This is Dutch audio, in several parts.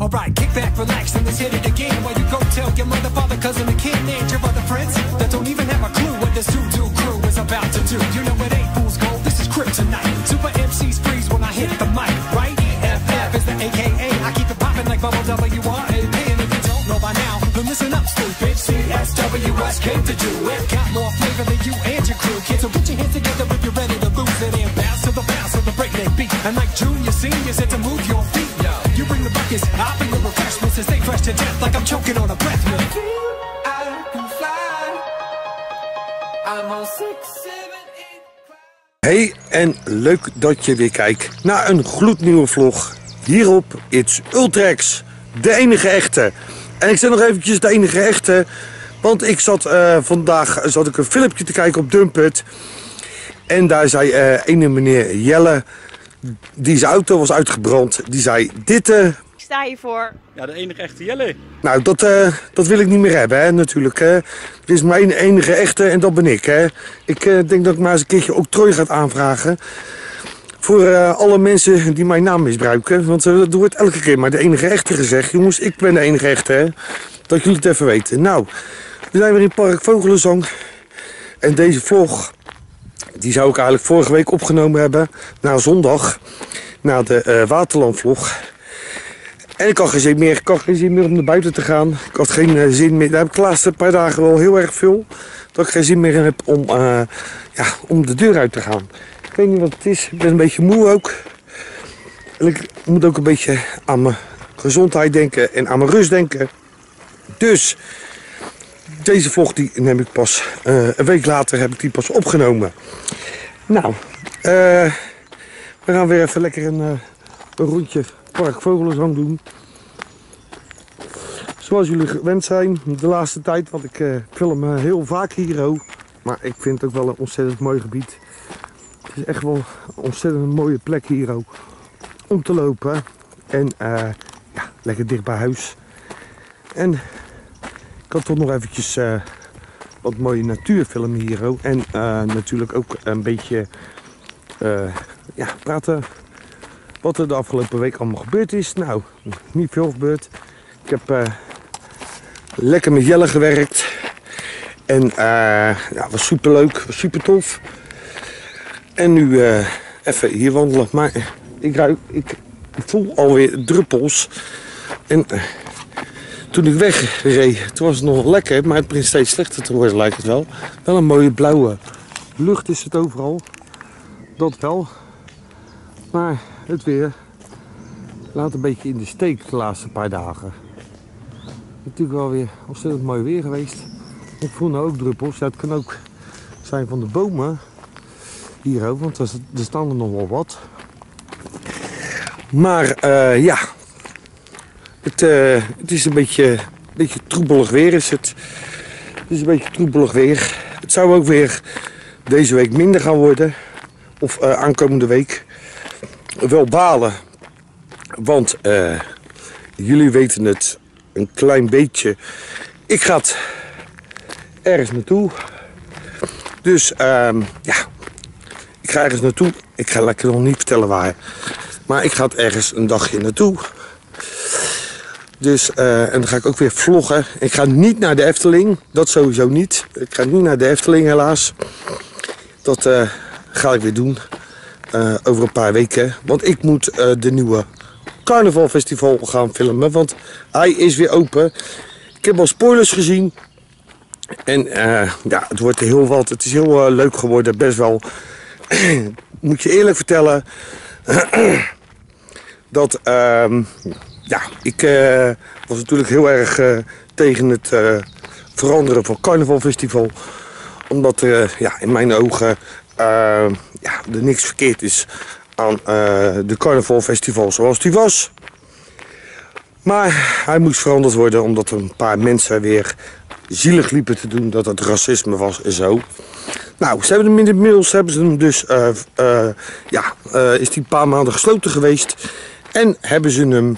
Alright, kick back, relax, and let's hit it again. While you go tell your mother, father, cousin, and kin, and your other friends that don't even have a clue what this Zulu crew is about to do. You know it ain't fool's gold, this is kryptonite. Super MCs freeze when I hit the mic, right? FF is the AKA, I keep it popping like bubble WRAP. And if you don't know by now, then listen up, stupid. CSWS came to do it. Got more flavor than you and your crew, kids. So put your hands together if you're ready to lose it. And bounce to the breakneck beat. And like junior, senior said to move your feet. You bring the buckets, I bring the refreshments, and stay fresh to death like I'm choking on a breath mint. I can fly. I'm on 6, 7, 8. Hey, en leuk dat je weer kijkt naar een gloednieuwe vlog. Hierop It's Ultrex, de enige echte. En ik zeg nog eventjes de enige echte, want ik zat vandaag een filmpje te kijken op Dumpert. En daar zei ene meneer Jelle, die zijn auto was uitgebrand, die zei dit... Ik sta hier voor. Ja, de enige echte Jelle. Nou, dat wil ik niet meer hebben, hè, natuurlijk. Hè. Er is mijn enige echte en dat ben ik. Hè. Ik denk dat ik maar eens een keertje octrooi ga aanvragen. Voor alle mensen die mijn naam misbruiken. Want er wordt elke keer maar de enige echte gezegd. Jongens, ik ben de enige echte, hè. Dat jullie het even weten. Nou, we zijn weer in Park Vogelenzang. En deze vlog, die zou ik eigenlijk vorige week opgenomen hebben. Na zondag. Na de Waterlandvlog. En ik had geen zin meer om naar buiten te gaan. Ik had geen zin meer. Daar heb ik de laatste paar dagen wel heel erg veel. Dat ik geen zin meer heb om de deur uit te gaan. Ik weet niet wat het is. Ik ben een beetje moe ook. En ik moet ook een beetje aan mijn gezondheid denken en aan mijn rust denken. Dus deze vlog die neem ik pas een week later heb ik die pas opgenomen. Nou, we gaan weer even lekker een rondje Park Vogelenzang doen. Zoals jullie gewend zijn de laatste tijd, want ik film heel vaak hier ook. Maar ik vind het ook wel een ontzettend mooi gebied. Het is echt wel een ontzettend mooie plek hier ook om te lopen. En ja, lekker dicht bij huis. En ik had toch nog eventjes wat mooie natuur filmen hier ook. En natuurlijk ook een beetje ja, praten wat er de afgelopen week allemaal gebeurd is. Nou, niet veel gebeurd. Ik heb lekker met Jelle gewerkt. En ja, was super leuk, was super tof. En nu even hier wandelen. Maar ik voel alweer druppels. En toen ik wegreed, toen was het nog lekker. Maar het begint steeds slechter te worden, lijkt het wel. Wel een mooie blauwe lucht is het overal. Dat wel. Maar het weer laat een beetje in de steek de laatste paar dagen. Natuurlijk wel weer ontzettend mooi weer geweest. Ik voel nou ook druppels. Ja, het kan ook zijn van de bomen hier ook, want er staan er nog wel wat. Maar ja, het is een beetje troebelig weer is het. Het is een beetje troebelig weer. Het zou ook weer deze week minder gaan worden. Of aankomende week. Wel balen. Want jullie weten het een klein beetje. Ik ga ergens naartoe. Dus ja, ik ga ergens naartoe. Ik ga lekker nog niet vertellen waar. Maar ik ga ergens een dagje naartoe. Dus en dan ga ik ook weer vloggen. Ik ga niet naar de Efteling. Dat sowieso niet. Ik ga niet naar de Efteling helaas. Dat ga ik weer doen. Over een paar weken. Want ik moet de nieuwe carnavalfestival gaan filmen. Want hij is weer open. Ik heb al spoilers gezien. En ja, het wordt heel wat. Het is heel leuk geworden. Best wel. Moet je eerlijk vertellen. Dat ja, ik was natuurlijk heel erg tegen het veranderen van carnavalfestival. Omdat ja, in mijn ogen ja, er niks verkeerd is aan de carnavalfestival zoals die was. Maar hij moest veranderd worden omdat een paar mensen weer zielig liepen te doen dat het racisme was en zo. Nou, ze hebben hem inmiddels dus, ja, is die een paar maanden gesloten geweest. En hebben ze hem,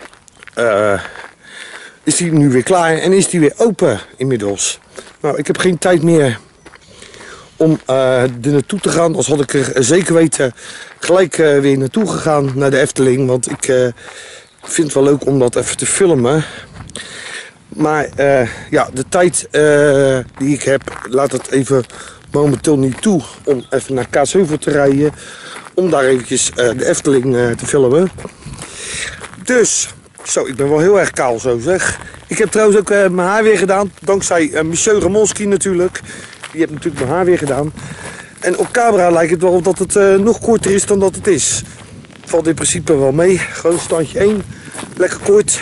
is die nu weer klaar en is die weer open inmiddels. Nou, ik heb geen tijd meer om er naartoe te gaan. Anders had ik er zeker weten gelijk weer naartoe gegaan naar de Efteling. Want ik Ik vind het wel leuk om dat even te filmen. Maar ja, de tijd die ik heb, laat het even momenteel niet toe om even naar Kaatsheuvel te rijden. Om daar eventjes de Efteling te filmen. Dus, zo, ik ben wel heel erg kaal zo zeg. Ik heb trouwens ook mijn haar weer gedaan. Dankzij Monsieur Ramonski natuurlijk. Die heeft natuurlijk mijn haar weer gedaan. En op camera lijkt het wel of dat het nog korter is dan dat het is. Valt in principe wel mee. Gewoon standje 1. Lekker kort.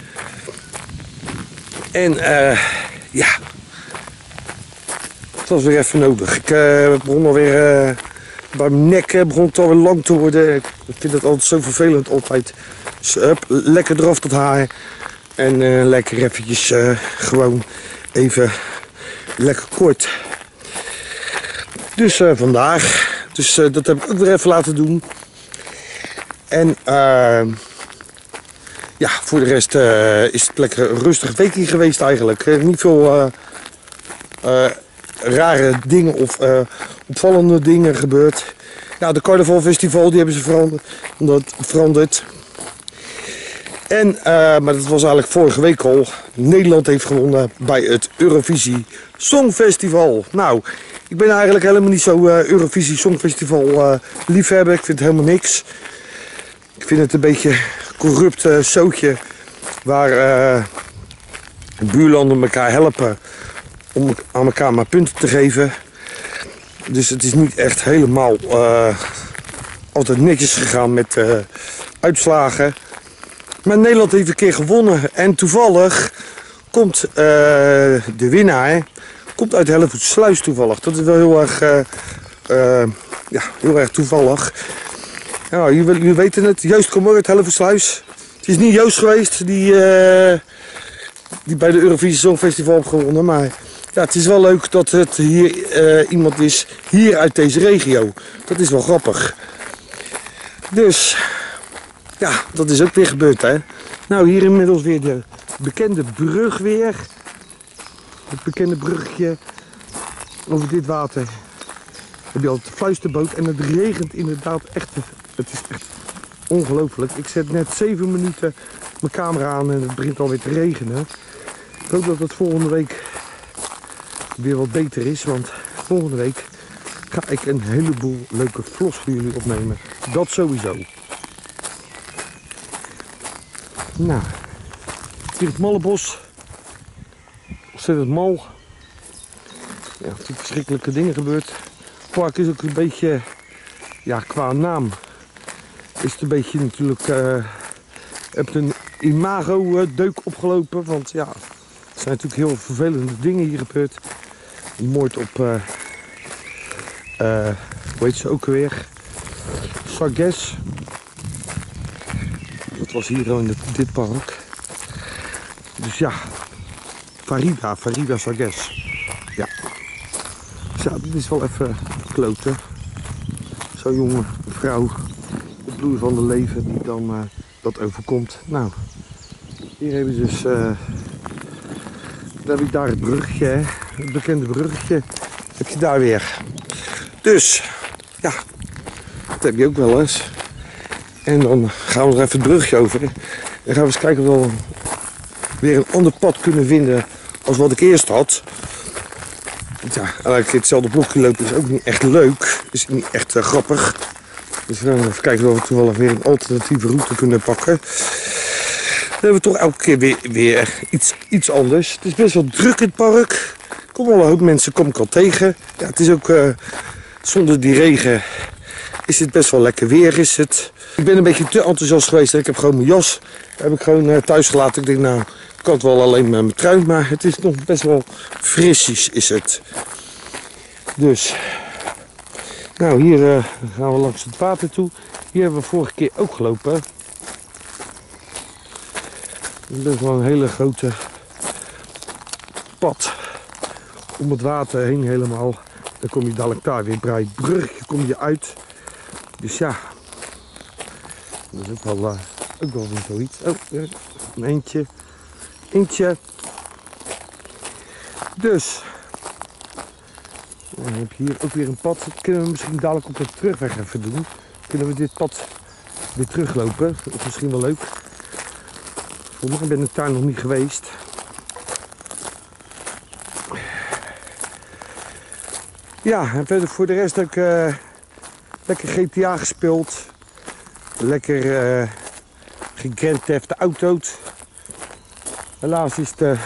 En ja. Het was weer even nodig. Ik begon alweer bij mijn nek begon het alweer lang te worden. Ik vind het altijd zo vervelend altijd. Dus lekker eraf dat haar. En lekker eventjes gewoon even lekker kort. Dus vandaag. Dus dat heb ik ook weer even laten doen. En ja, voor de rest is het lekker een rustig weekje geweest eigenlijk. Niet veel rare dingen of opvallende dingen gebeurd. Ja, de carnavalfestival die hebben ze veranderd. En, maar dat was eigenlijk vorige week al. Nederland heeft gewonnen bij het Eurovisie Songfestival. Nou, ik ben eigenlijk helemaal niet zo Eurovisie Songfestival liefhebber. Ik vind het helemaal niks. Ik vind het een beetje corrupt zootje waar buurlanden elkaar helpen om aan elkaar maar punten te geven. Dus het is niet echt helemaal altijd netjes gegaan met uitslagen. Maar Nederland heeft een keer gewonnen en toevallig komt de winnaar komt uit Hellevoetsluis toevallig. Dat is wel heel erg, ja, heel erg toevallig. Ja, jullie weten het, Joost komt uit Hellevoetsluis. Het is niet Joost geweest die bij de Eurovisie Songfestival heeft gewonnen, maar ja, het is wel leuk dat het hier iemand is hier uit deze regio. Dat is wel grappig. Dus ja, dat is ook weer gebeurd, hè. Nou, hier inmiddels weer de bekende brug weer. Het bekende bruggetje over dit water. Heb je al de fluisterboot en het regent inderdaad echt. Het is echt ongelooflijk. Ik zet net 7 minuten mijn camera aan en het begint alweer te regenen. Ik hoop dat het volgende week weer wat beter is, want volgende week ga ik een heleboel leuke vlogs voor jullie opnemen. Dat sowieso. Nou, hier het Mallebos. Ontzettend mal. Ja, natuurlijk verschrikkelijke dingen gebeurd. Het park is ook een beetje, ja, qua naam is het een beetje natuurlijk, hebt een imago deuk opgelopen. Want ja, er zijn natuurlijk heel vervelende dingen hier gebeurd. Een moord op, hoe heet ze ook alweer? Sarges. Dat was hier in dit park. Dus ja, Farida Sarges. Ja. Dus ja, dit is wel even kloten. Zo'n jonge vrouw, de bloei van de leven, die dan dat overkomt. Nou, hier hebben ze dus, dan heb ik daar het bruggetje, hè? Het bekende bruggetje. Heb je daar weer. Dus, ja, dat heb je ook wel eens. En dan gaan we er even het brugje over. En gaan we eens kijken of we weer een ander pad kunnen vinden als wat ik eerst had. Ja, eigenlijk hetzelfde blokje lopen is ook niet echt leuk. Is niet echt grappig. Dus we gaan even kijken of we toevallig weer een alternatieve route kunnen pakken. Dan hebben we toch elke keer weer iets anders. Het is best wel druk in het park. Kom al een hoop mensen kom ik al tegen. Ja, het is ook zonder die regen is het best wel lekker weer is het. Ik ben een beetje te enthousiast geweest. Ik heb gewoon mijn jas heb ik gewoon thuis gelaten. Ik denk nou, ik kan het wel alleen met mijn trui, maar het is nog best wel frisjes is het. Dus, nou hier gaan we langs het water toe. Hier hebben we vorige keer ook gelopen. Dat is wel een hele grote pad om het water heen helemaal. Dan kom je dadelijk daar weer bij brugje kom je uit. Dus ja, dat is ook wel weer zoiets. Oh, een eentje. Dus, dan heb je hier ook weer een pad. Dat kunnen we misschien dadelijk op de terugweg even doen. Kunnen we dit pad weer teruglopen. Dat is misschien wel leuk. gevonden. Ik ben de tuin nog niet geweest. Ja, en verder voor de rest ook lekker GTA gespeeld. Lekker gegrand theft auto's. Helaas is de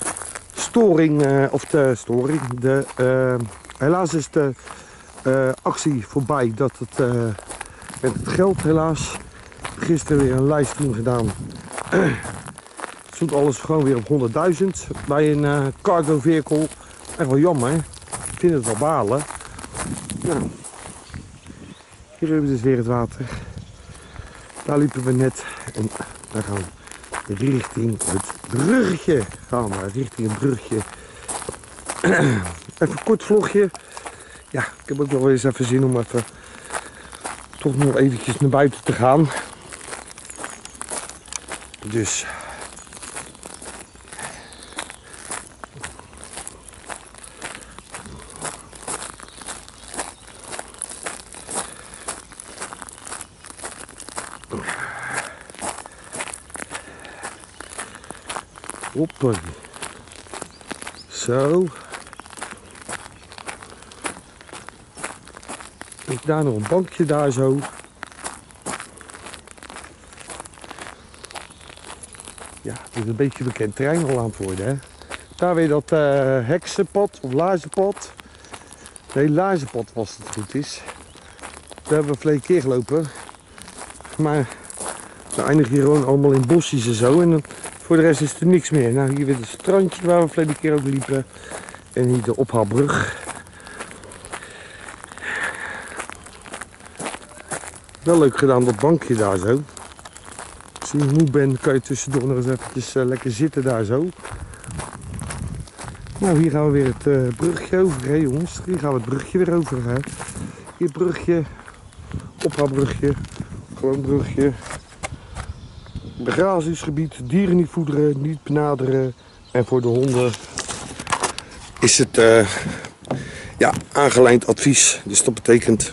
helaas is de actie voorbij dat het met het geld helaas. Gisteren weer een livestream gedaan. Stond alles gewoon weer op 100.000 bij een cargo vehicle. Echt wel jammer. Ik vind het wel balen. Nou, hier hebben we dus weer het water. Daar liepen we net en daar gaan we richting het bruggetje. Gaan we richting het bruggetje. Even een kort vlogje. Ja, ik heb ook wel eens even zin om even toch nog eventjes naar buiten te gaan. Dus hoppakee. Zo. Ik daar nog een bankje daar zo. Ja, het is een beetje bekend terrein al aan het worden, hè. Daar weer dat heksenpad of laarzenpad. Nee, laarzenpad was het goed is. Daar hebben we verleden keer gelopen. Maar we eindigen hier gewoon allemaal in bosjes en zo. En dan, voor de rest is er niks meer. Nou, hier weer het strandje waar we verleden keer ook liepen. En hier de ophaalbrug. Wel leuk gedaan, dat bankje daar zo. Als je moe bent, kan je tussendoor nog eens eventjes lekker zitten daar zo. Nou, hier gaan we weer het brugje over, hè jongens. Hier gaan we het brugje weer over, hè. Hier brugje, ophaalbrugje, gewoon brugje. Begrazingsgebied, dieren niet voederen, niet benaderen. En voor de honden is het ja, aangelijnd advies. Dus dat betekent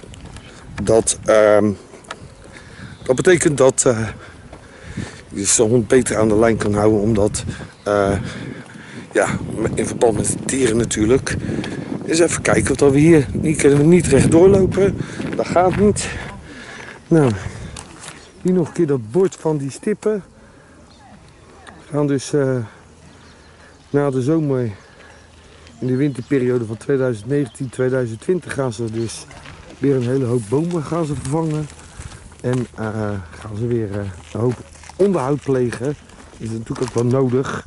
dat je de hond beter aan de lijn kan houden, omdat ja, in verband met de dieren natuurlijk. Eens even kijken wat we hier kunnen we niet rechtdoor lopen. Dat gaat niet. Nou, hier nog een keer dat bord van die stippen. We gaan dus na de zomer, in de winterperiode van 2019-2020 gaan ze dus weer een hele hoop bomen gaan ze vervangen. En gaan ze weer een hoop onderhoud plegen. Dat is natuurlijk ook wel nodig.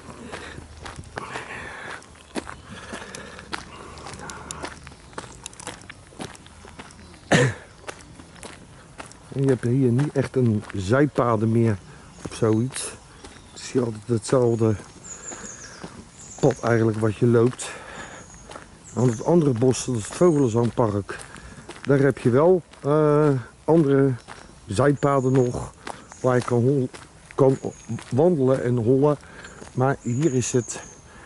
En je hebt hier niet echt een zijpaden meer of zoiets. Het is hier altijd hetzelfde pad eigenlijk wat je loopt. Aan het andere bos, dat is het Vogelenzangpark. Daar heb je wel andere zijpaden nog waar je kan wandelen en hollen. Maar hier is het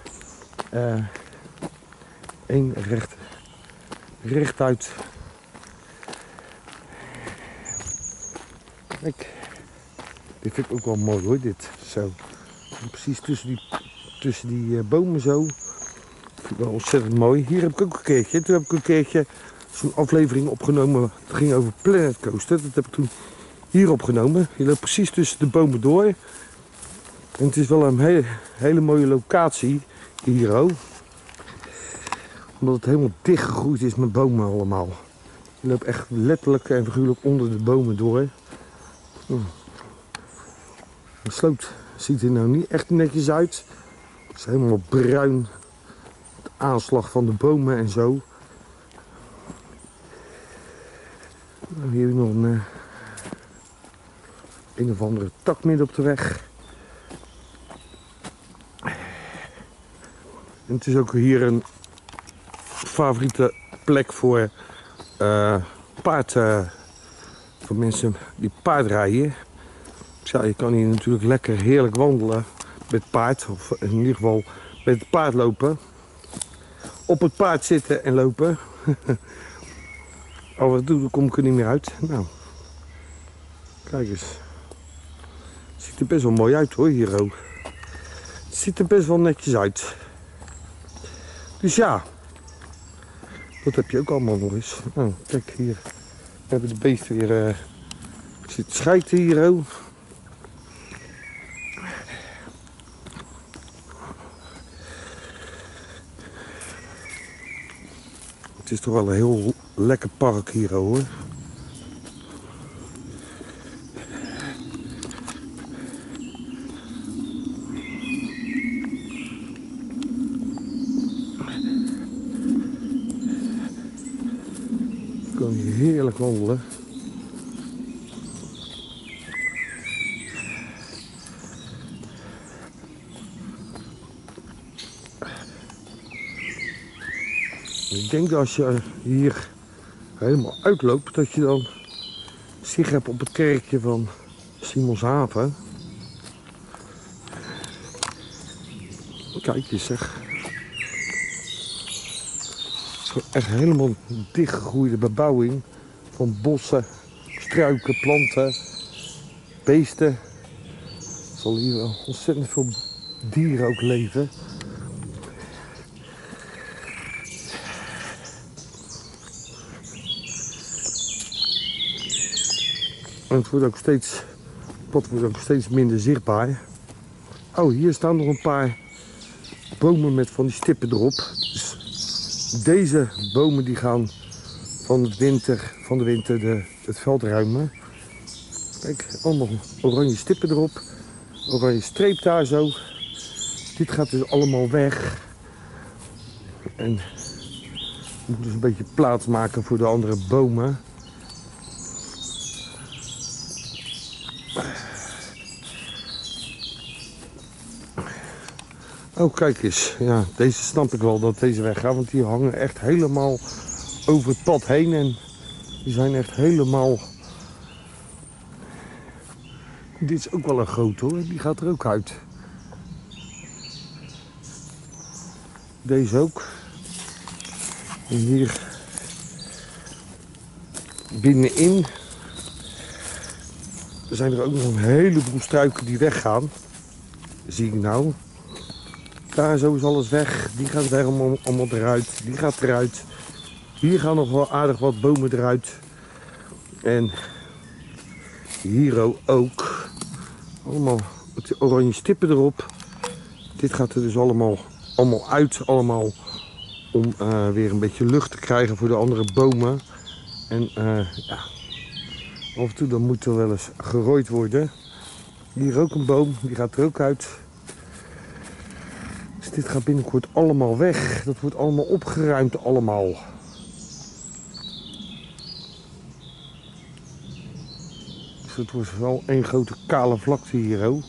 één rechtuit. Kijk, dit vind ik ook wel mooi hoor, dit. Zo. Precies tussen die bomen zo. Vind ik wel ontzettend mooi. Hier heb ik ook een keertje. Toen heb ik een keertje zo'n aflevering opgenomen. Het ging over Planet Coaster. Dat heb ik toen hier opgenomen. Je loopt precies tussen de bomen door. En het is wel een hele mooie locatie hier ook. Omdat het helemaal dichtgegroeid is met bomen allemaal. Je loopt echt letterlijk en figuurlijk onder de bomen door. De sloot ziet er nou niet echt netjes uit. Het is helemaal bruin. De aanslag van de bomen en zo. Nou, hier heb je nog een of andere tak midden op de weg. En het is ook hier een favoriete plek voor voor mensen die paardrijden. Dus ja, je kan hier natuurlijk lekker heerlijk wandelen met paard. Of in ieder geval met het paard lopen. Op het paard zitten en lopen. Af en toe kom ik er niet meer uit. Nou, kijk eens. Ziet er best wel mooi uit hoor, hier ook. Het ziet er best wel netjes uit. Dus ja, dat heb je ook allemaal nog eens. Nou, kijk hier, we hebben de beest weer zit schijten hier ook. Het is toch wel een heel lekker park hier hoor. Kan je heerlijk wandelen. Ik denk dat als je hier helemaal uitloopt, dat je dan zicht hebt op het kerkje van Simonshaven. Kijk eens zeg. Het is echt helemaal dichtgegroeide bebouwing van bossen, struiken, planten, beesten. Er zal hier wel ontzettend veel dieren ook leven. En het wordt ook steeds, pad wordt ook steeds minder zichtbaar. Oh, hier staan nog een paar bomen met van die stippen erop. Dus deze bomen die gaan van de winter het veld ruimen. Kijk, allemaal oranje stippen erop. Oranje streep daar zo. Dit gaat dus allemaal weg. En we moeten dus een beetje plaats maken voor de andere bomen. Oh, kijk eens. Ja, deze snap ik wel dat deze weggaan, want die hangen echt helemaal over het pad heen en die zijn echt helemaal... Dit is ook wel een groot hoor, die gaat er ook uit. Deze ook. En hier binnenin zijn er ook nog een heleboel struiken die weggaan. Zie ik nou. Daar zo is alles weg. Die gaat weg allemaal eruit. Die gaat eruit. Hier gaan nog wel aardig wat bomen eruit. En hier ook. Allemaal met oranje stippen erop. Dit gaat er dus allemaal uit. Allemaal om weer een beetje lucht te krijgen voor de andere bomen. En ja, af en toe dan moet er wel eens gerooid worden. Hier ook een boom. Die gaat er ook uit. Dus dit gaat binnenkort allemaal weg. Dat wordt allemaal opgeruimd allemaal. Dus het wordt wel één grote kale vlakte hier ook.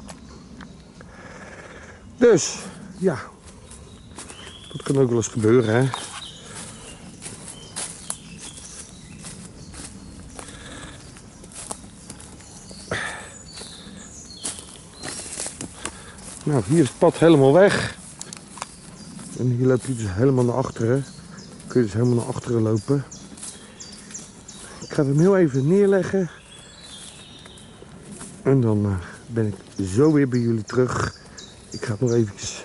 Dus, ja. Dat kan ook wel eens gebeuren, hè. Nou, hier is het pad helemaal weg. En hier loopt hij dus helemaal naar achteren. Kun je dus helemaal naar achteren lopen. Ik ga hem heel even neerleggen. En dan ben ik zo weer bij jullie terug. Ik ga nog eventjes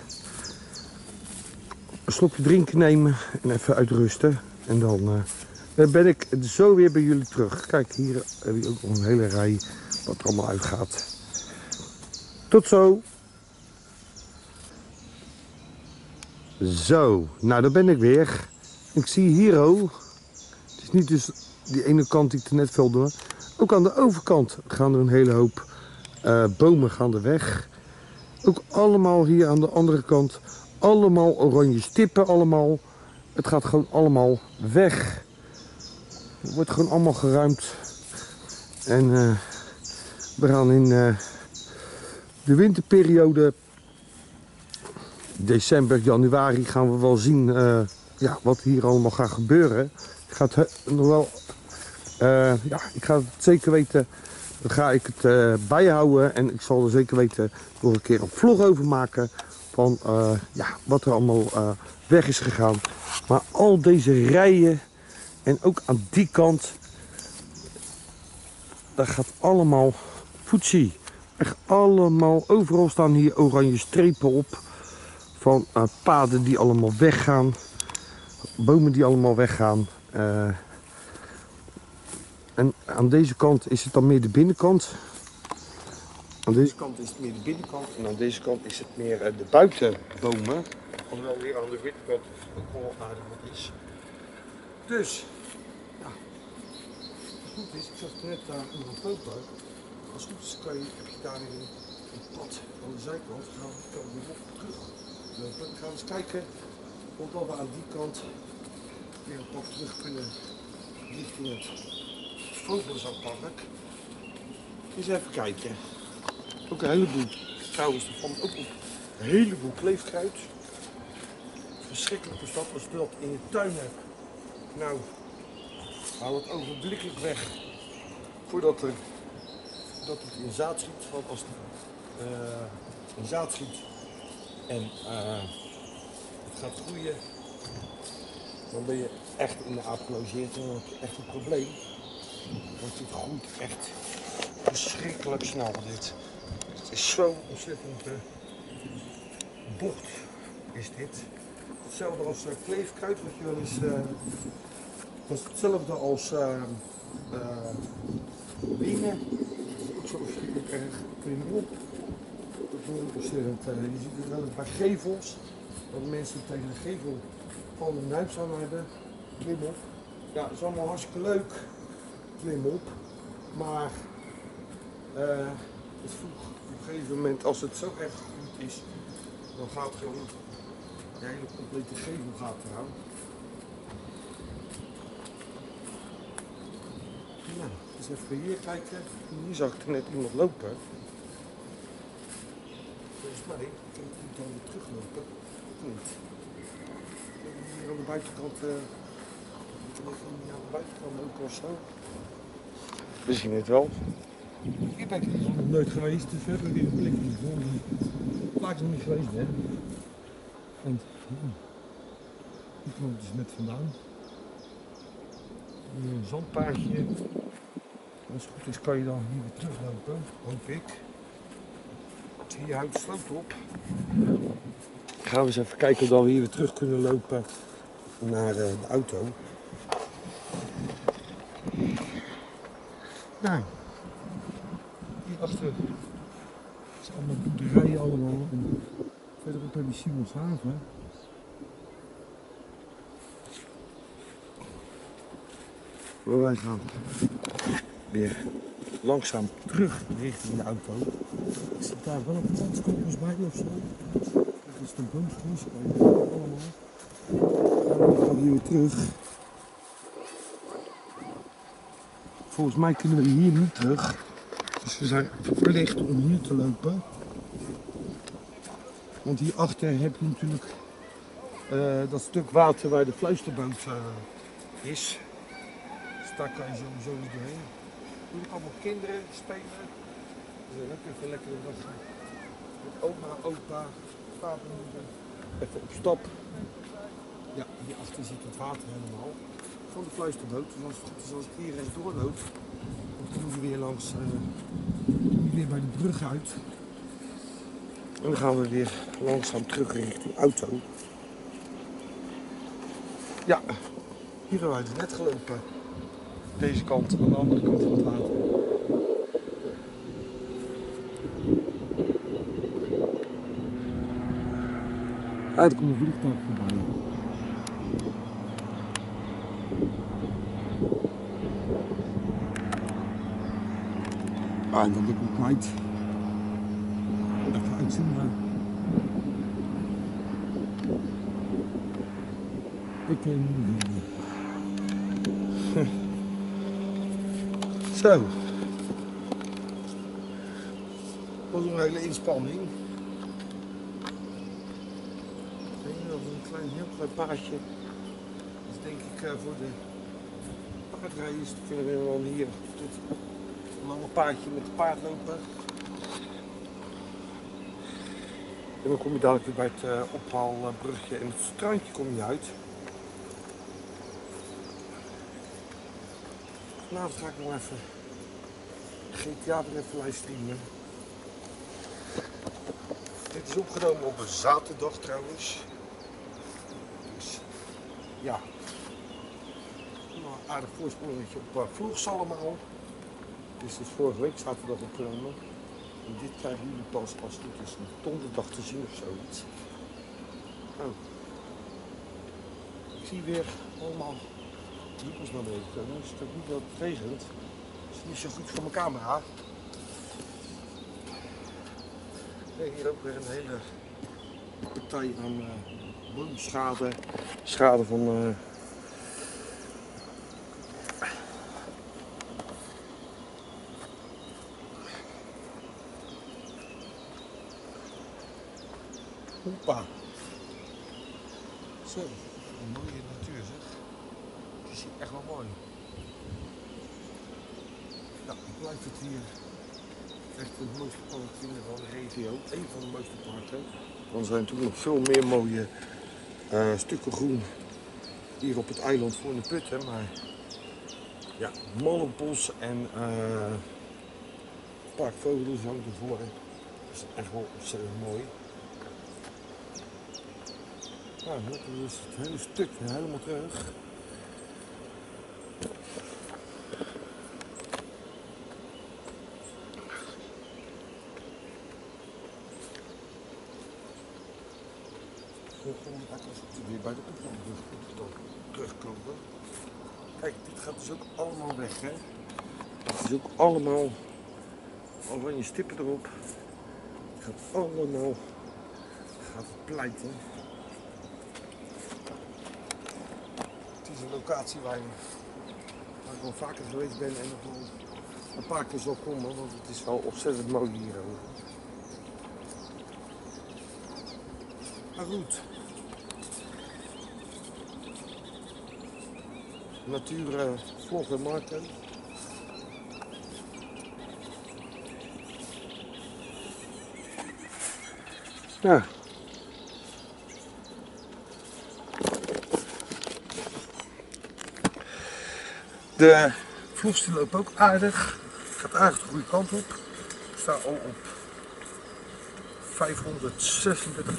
een slokje drinken nemen en even uitrusten. En dan ben ik zo weer bij jullie terug. Kijk, hier heb je ook nog een hele rij wat er allemaal uitgaat. Tot zo! Zo, nou daar ben ik weer. Ik zie hier ook. Het is niet dus die ene kant die ik er net velde door. Ook aan de overkant gaan er een hele hoop bomen gaan er weg. Ook allemaal hier aan de andere kant. Allemaal oranje stippen allemaal. Het gaat gewoon allemaal weg. Het wordt gewoon allemaal geruimd. En we gaan in de winterperiode, december, januari, gaan we wel zien ja, wat hier allemaal gaat gebeuren. Ik ga het nog wel, ja, ik ga het zeker weten. Dan ga ik het bijhouden en ik zal er zeker weten nog een keer een vlog over maken van ja, wat er allemaal weg is gegaan. Maar al deze rijen en ook aan die kant, dat gaat allemaal voetzie. echt allemaal, overal staan hier oranje strepen op. Van paden die allemaal weggaan. Bomen die allemaal weggaan. En aan deze kant is het dan meer de binnenkant. Aan deze kant is het meer de binnenkant. En aan deze kant is het meer de buitenbomen. Alhoewel weer aan de binnenkant ook wel aardig wat is. Dus, ja. Als het goed is, ik zag net daar onder een foto. Als het goed is heb je daar een pad aan de zijkant. Dan gaan we weer terug lopen. Dan gaan we eens kijken of we aan die kant weer een pad terug kunnen richting het Vogelzangpark. Eens even kijken. Ook een heleboel, trouwens, er valt ook op een heleboel kleefkruid. Verschrikkelijke stad als je dat in je tuin hebt. Nou, hou het ogenblikkelijk weg voordat het in zaad schiet. Want als het in zaad schiet en het gaat groeien, dan ben je echt in de aap gelogeerd en dan heb je echt een probleem. Want dit groeit echt verschrikkelijk snel dit. Het is zo ontzettend bocht is dit. Hetzelfde als kleefkruid, wat je wel eens. Dat is hetzelfde als wienen. Dat is ook zo verschrikkelijk erg klimop. Dat is ontzettend. Je ziet het wel eens bij gevels. Dat mensen tegen een gevel van hun huis aan hebben. Klimop. Ja, dat is allemaal hartstikke leuk. Klimop. Maar het vroeg op een gegeven moment, als het zo erg goed is, dan gaat gewoon de hele complete gevel gaat eraan. Nou, eens even hier kijken. Hier zag ik er net iemand lopen. Volgens mij kan ik niet dan weer teruglopen. Of niet? Hier aan de buitenkant. Aan de buitenkant ook of zo. We zien het wel. Ik ben hier nog nooit geweest, dus we hebben weer een plek in de zon. Laat ik nog niet geweest, hè? En hier komt het dus net vandaan. Hier een zandpaadje. Als het goed is kan je dan hier weer teruglopen, hoop ik. Hier houdt de sloot op. Gaan we eens even kijken of we hier weer terug kunnen lopen naar de auto. Nou, hierachter zijn allemaal boerderijen allemaal. En verderop heb je Simonshaven. Maar wij gaan weer langzaam terug richting de auto. Ik zit daar wel een tandskorpels bij of zo. Dat is de boomschoes, allemaal. Dan gaan we hier weer terug. Volgens mij kunnen we hier niet terug. Dus we zijn verplicht om hier te lopen. Want hierachter heb je natuurlijk dat stuk water waar de fluisterboot is. Dus daar kan je sowieso niet doorheen. Hier allemaal kinderen spelen. We zijn ook even lekker met oma, opa, vader, moeder. Even op stap. Ja, hierachter zit het water helemaal. Van de fluisterboot. Dus als het goed is, als ik hier eens doorloop, dan komen we weer langs, weer bij de brug uit. En dan gaan we weer langzaam terug richting de auto. Ja, hier hebben wij dus net gelopen. Deze kant, aan de andere kant van het water. Eigenlijk komt een vliegtuig voorbij. Ah, en dan ben ik hem kwijt. Even uitzoomen. Ik ken hem niet. Zo. Dat was een hele inspanning. Nog een heel klein paadje. Dat is denk ik voor de paardrijders. Die kunnen we dan hier dit lange paadje met het paard lopen. En dan kom je dadelijk weer bij het ophaalbrugje en het strandje kom je uit. Vanavond ga ik nog even GTA weer even livestreamen. Dit is opgenomen op een zaterdag trouwens. Dus ja, een aardig voorsprongetje op vlogs allemaal. Dus het is vorige week zaterdag opgenomen. En dit krijgen jullie pas als het is donderdag te zien of zoiets. Oh. Ik zie weer allemaal druppels naar beneden komen. Dus het is ook niet dat het regent. Het is niet zo goed voor mijn camera. Hier ook weer een hele partij aan boomschade. Schade van Hoppa. Zo, een mooie natuur zeg. Het is hier echt wel mooi. Ja, ik blijf het hier echt het mooiste park vinden van de regio. Een van de mooiste parken. Want er zijn natuurlijk nog veel meer mooie stukken groen hier op het eiland voor de Putten. Maar ja, Mallenbos en Park Vogelus hangt ervoor. Dat is echt wel ontzettend mooi. Nou, dat is het hele stuk helemaal terug. Als we weer bij de oproep terugkomen. Kijk, dit gaat dus ook allemaal weg, hè. Het is ook allemaal oranje stippen erop. Het gaat allemaal pleiten. Het is een locatie waar ik wel vaker geweest ben en nog wel een paar keer zal komen, want het is wel ontzettend mooi hier. Maar goed. Natuur vlog en Marco. Ja. De vlogs lopen ook aardig. Gaat aardig de goede kant op. Ik sta al op 536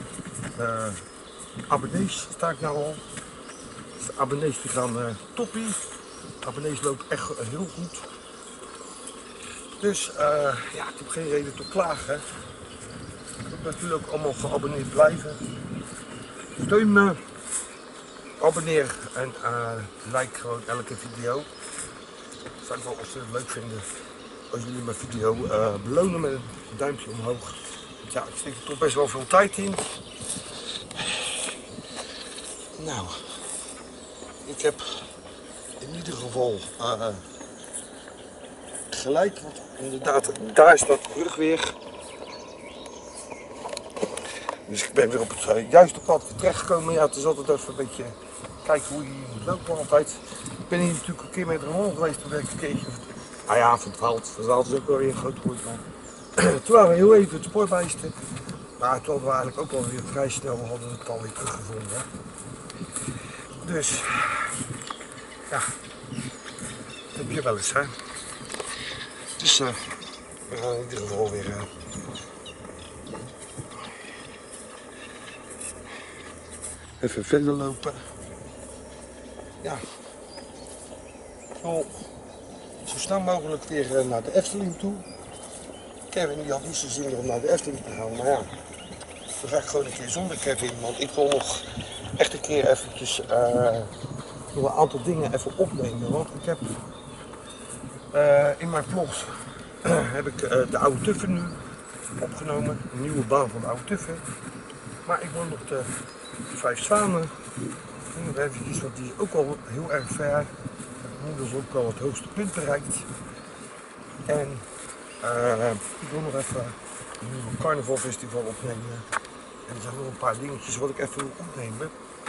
abonnees sta ik nou al. Dus de abonnees die gaan toppie. De abonnees lopen echt heel goed. Dus ja, ik heb geen reden tot klagen. Ik moet natuurlijk ook allemaal geabonneerd blijven. Steun me. Abonneer en like gewoon elke video. Dat zou ik wel ontzettend leuk vinden als jullie mijn video belonen met een duimpje omhoog. Want ja, ik steek er toch best wel veel tijd in. Nou, ik heb in ieder geval gelijk, want inderdaad, daar staat de brug weer. Dus ik ben weer op het juiste pad terechtgekomen. Ja, het is altijd even een beetje kijken hoe je hier moet lopen altijd. Ik ben hier natuurlijk een keer met Ramon geweest, toen ben ik een keertje verdwaald. Verdwaald is ook wel weer een groot woord. Toen waren we heel even het spoor bijsten. Maar toen hadden we eigenlijk ook alweer vrij snel, we hadden het alweer teruggevonden. Dus, ja, dat heb je wel eens, hè. Dus we gaan in ieder geval weer even verder lopen. Ja, zo snel mogelijk weer naar de Efteling toe. Kevin die had niet zo zin om naar de Efteling te gaan, maar ja, dan ga ik gewoon een keer zonder Kevin, want ik wil nog echt een keer eventjes nog een aantal dingen even opnemen, want ik heb in mijn vlogs heb ik de Oude Tuffer nu opgenomen, een nieuwe baan van de Oude Tuffer, maar ik wil nog de 5 Zwanen nog eventjes, want die is ook al heel erg ver, inmiddels ook al het hoogste punt bereikt en ik wil nog even een nieuwe carnavalfestival opnemen. En er zijn nog een paar dingetjes wat ik even wil opnemen.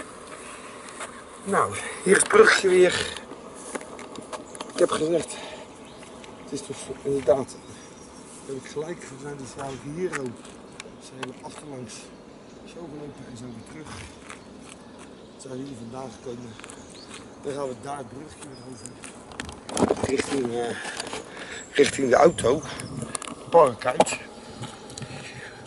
Nou, hier is het brugje weer. Ik heb gezegd, het is dus inderdaad, heb ik gelijk gezegd, dus zou ik hier ook. Zijn we achterlangs zo gelopen en zo weer terug. We zijn hier vandaan gekomen. Dan gaan we daar het brugje weer over. Richting de auto. Park uit.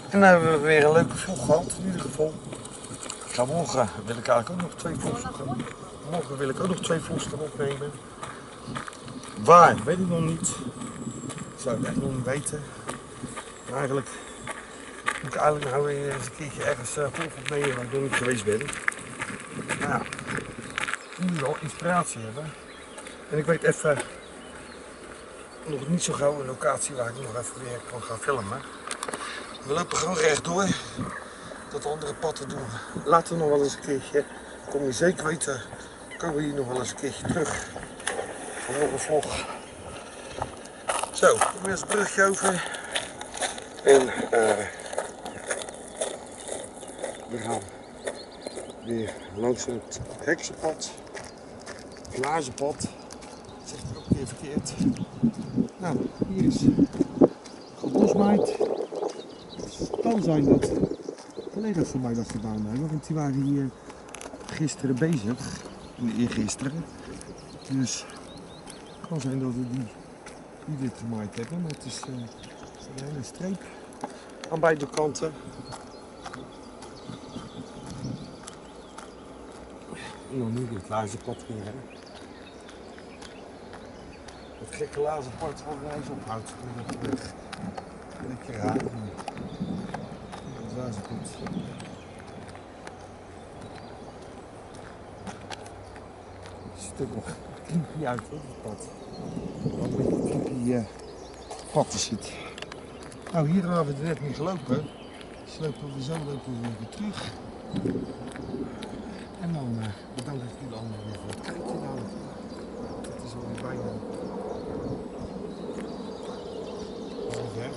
En dan hebben we weer een leuke vlog gehad in ieder geval. Ik ga morgen wil ik eigenlijk ook nog 2 vlogs gaan. Morgen wil ik ook nog 2 vlogs gaan opnemen. Waar, weet ik nog niet. Ik zou het echt nog niet weten. Maar eigenlijk moet ik eigenlijk nou weer eens een keertje ergens vlog opnemen waar ik nog niet geweest ben. Nou ja, ik moet wel inspiratie hebben. En ik weet even nog niet zo gauw een locatie waar ik nog even weer kan gaan filmen. We lopen gewoon rechtdoor. Dat andere padden doen. Laten we nog wel eens een keertje. Kom je zeker weten, komen we hier nog wel eens een keertje terug. Voor nog een vlog. Zo, ik heb weer eens een brugje over. En we gaan weer langs het heksenpad. Glazenpad. Dat zegt ik ook een keer verkeerd. Nou, hier is gebosmaaid. Het kan zijn dat collega's van mij dat gedaan hebben, want die waren hier gisteren bezig, eergisteren. Dus het kan zijn dat we die dit gemaaid hebben, maar het is een hele streep aan beide kanten. En dan nu dit glazenpad weer hebben. Het gekke glazenpad wat wij eens ophoudt. Lekker raar. Glazenpad. Het ziet er nog creepy uit, hoor, het pad. Wat een beetje creepy pad te zitten. Nou, hier hebben we net niet gelopen. Dus lopen we zo weer terug. En dan bedank ik jullie allemaal weer voor het kijken. Het is alweer bijna weg.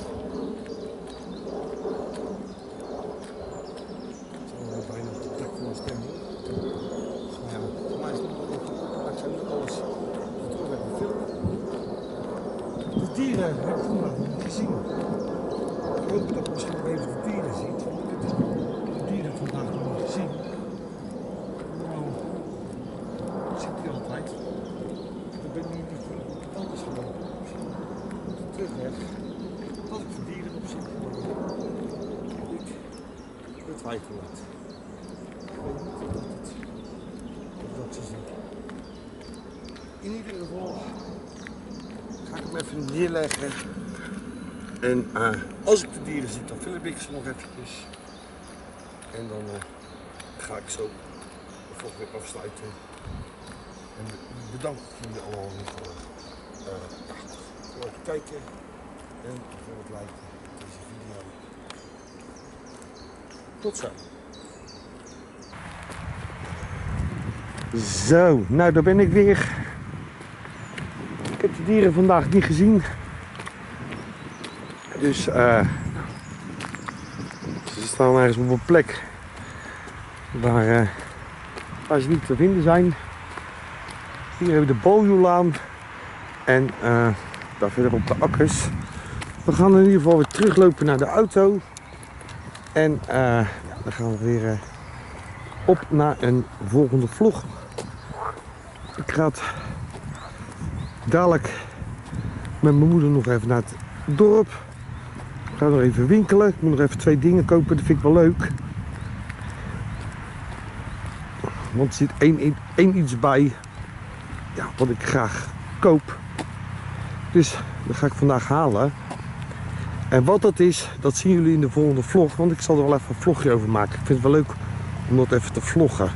Het is alweer bijna op de plek van mijn stemming. Dus nou ja, voor mij is het nog wel even. Maar ik zou nu alles terug hebben filmen. De dieren heb ik vandaag nog niet gezien. Ik hoop dat je misschien nog even de dieren ziet. Want ik heb de dieren vandaag nog niet gezien. Ziet hij altijd. Ik ben niet anders gelopen. Terugweg. Dat ik voor dieren op zoek ben. Ik betwijfel het. Ik weet niet of dat ze zien. In ieder geval ga ik hem even neerleggen. En als ik de dieren zie, dan film ik ze nog eventjes. En dan ga ik zo de vlog weer afsluiten. En bedankt jullie allemaal voor het kijken en voor het liken op deze video. Tot zo. Zo, nou daar ben ik weer. Ik heb de dieren vandaag niet gezien. Dus ze staan ergens op een plek waar ze niet te vinden zijn. Hier hebben we de Bojuwlaan en daar verderop de akkers. We gaan in ieder geval weer teruglopen naar de auto. En dan gaan we weer op naar een volgende vlog. Ik ga dadelijk met mijn moeder nog even naar het dorp. Ik ga nog even winkelen. Ik moet nog even 2 dingen kopen, dat vind ik wel leuk. Want er zit één iets bij. Ja, wat ik graag koop. Dus dat ga ik vandaag halen. En wat dat is, dat zien jullie in de volgende vlog. Want ik zal er wel even een vlogje over maken. Ik vind het wel leuk om dat even te vloggen.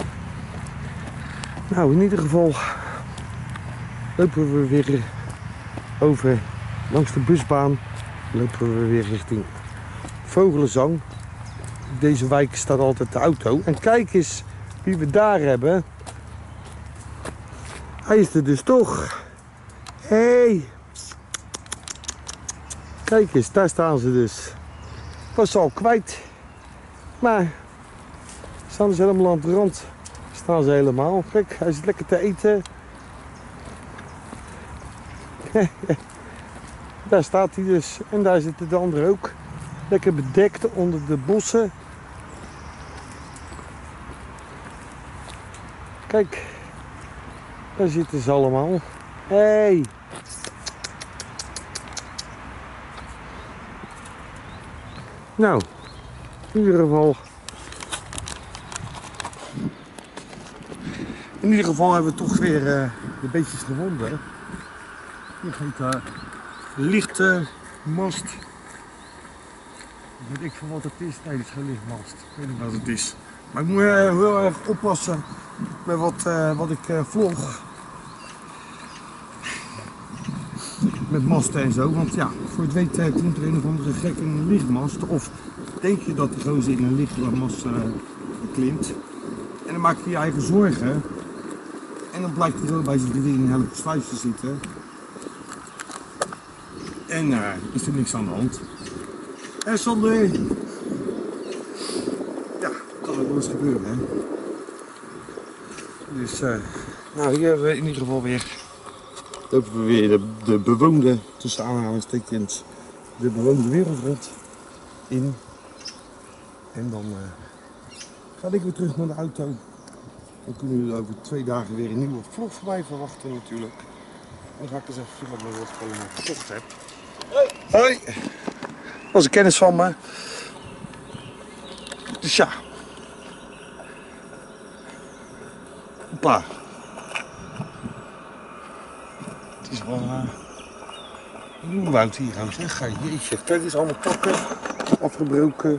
Nou, in ieder geval lopen we weer over langs de busbaan. Lopen we weer richting Vogelenzang. In deze wijk staat altijd de auto. En kijk eens wie we daar hebben. Hij is er dus toch. Hey. Kijk eens, daar staan ze dus. Ik was ze al kwijt. Maar staan ze helemaal aan de rand. Staan ze helemaal. Kijk, hij zit lekker te eten. Daar staat hij dus. En daar zitten de anderen ook. Lekker bedekt onder de bossen. Kijk. Daar zitten ze allemaal. Hey. Nou, in ieder geval. In ieder geval hebben we toch weer de beetjes gevonden. Hier gaat lichte mast. Ik weet niet van wat het is. Nee, het is geen lichtmast. Ik weet niet wat het is. Maar ik moet heel erg oppassen met wat ik vlog. Met masten en zo. Want ja, voor het weet komt er een of andere gek in een lichtmast. Of denk je dat de gozer in een lichtmast klimt. En dan maak je je eigen zorgen. En dan blijkt hij gewoon bij zijn weer in een hele sluis te zitten. En is er niks aan de hand. En Sander, ja, kan ook wel eens gebeuren, hè. Dus, nou, hier hebben we in ieder geval weer, lopen we weer de bewoonde, tussen aanhalingstekens, de bewoonde wereld in. En dan ga ik weer terug naar de auto. Dan kunnen jullie over 2 dagen weer een nieuwe vlog van mij verwachten natuurlijk. Dan ga ik eens even filmen wat ik allemaal gekocht heb. Hoi! Hoi! Dat was een kennis van me. Dus ja. Hoppa. Het is wel een nieuw woud hier aan, zeg. Jeetje, kijk eens, allemaal takken. Afgebroken.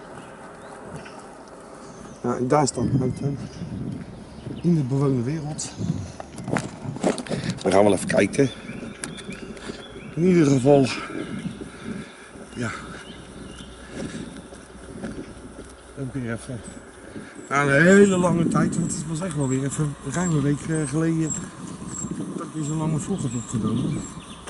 Nou, en daar staat een auto. In de bewoonde wereld. We gaan wel even kijken. In ieder geval, ja, ook weer even, na een hele lange tijd, want het was echt wel weer even ruim een week geleden dat ik weer zo'n lange vlog heb opgenomen.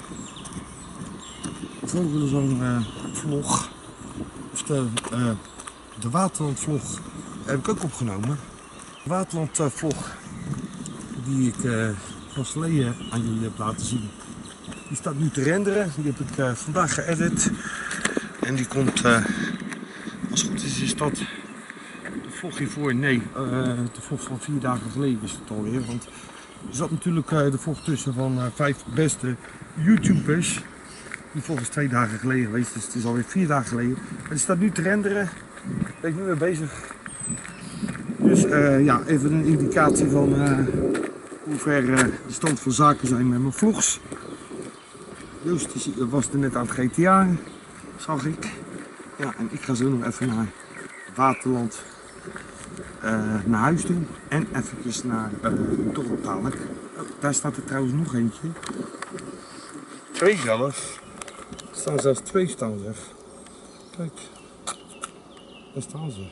Vroeger zo'n vlog, of de Waterland-vlog, heb ik ook opgenomen. De Waterland-vlog die ik pas geleden aan jullie heb laten zien. Die staat nu te renderen, die heb ik vandaag geëdit. En die komt, als het goed is dat de vlog hiervoor, nee, de vlog van 4 dagen geleden is het alweer. Want er zat natuurlijk de vlog tussen van 5 beste YouTubers. Die vlog is 2 dagen geleden geweest, dus het is alweer 4 dagen geleden. Maar die staat nu te renderen, ben ik nu mee bezig. Dus ja, even een indicatie van hoe ver de stand van zaken zijn met mijn vlogs. Joost was er net aan het GTA, zag ik. Ja, en ik ga zo nog even naar Waterland, naar huis toe. En eventjes naar het dorp dadelijk. Oh, daar staat er trouwens nog eentje. 2 zelfs. Er staan zelfs 2 staan, zeg. Kijk, daar staan ze.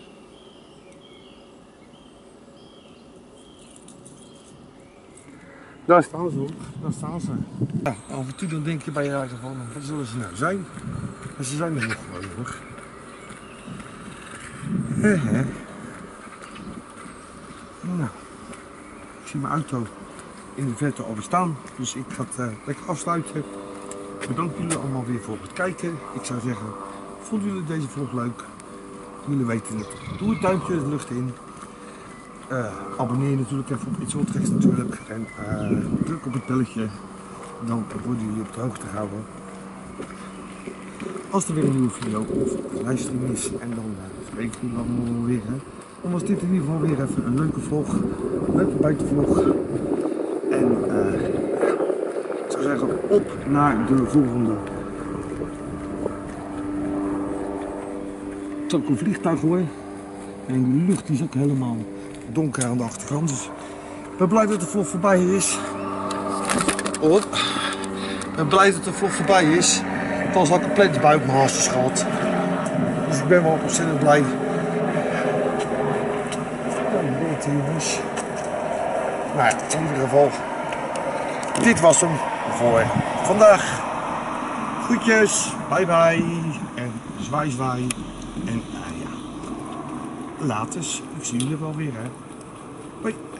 Daar staan ze hoor, daar staan ze. Ja, af en toe dan denk je bij je eigen van, wat zullen ze nou zijn? En ze zijn er nog gewoon hoor. Nou, ik zie mijn auto in de verte alweer staan, dus ik ga het lekker afsluiten. Bedankt jullie allemaal weer voor het kijken. Ik zou zeggen, vonden jullie deze vlog leuk? Jullie weten het. Doe het duimpje de lucht in. Abonneer je natuurlijk even op It's Ultrex natuurlijk. En druk op het belletje. Dan worden jullie op de hoogte gehouden. Als er weer een nieuwe video of livestream is. En dan spreek ik jullie allemaal weer. Hè. Dan was dit in ieder geval weer even een leuke vlog. Een leuke buitenvlog. En ik zou zeggen, op naar de volgende. Het is ook een vliegtuig hoor. En de lucht is ook helemaal donker aan de achterkant. Dus ik ben blij dat de vlog voorbij is. Oh. Ik ben blij dat de vlog voorbij is. Althans had ik een plekje buiten mijn halsjes gehad. Dus ik ben wel ontzettend blij. Jongens. Nou ja, in ieder geval. Dit was hem voor vandaag. Groetjes. Bye bye. En zwaai zwaai. En ja. Laters. Ik zie jullie wel weer hè. Hoi.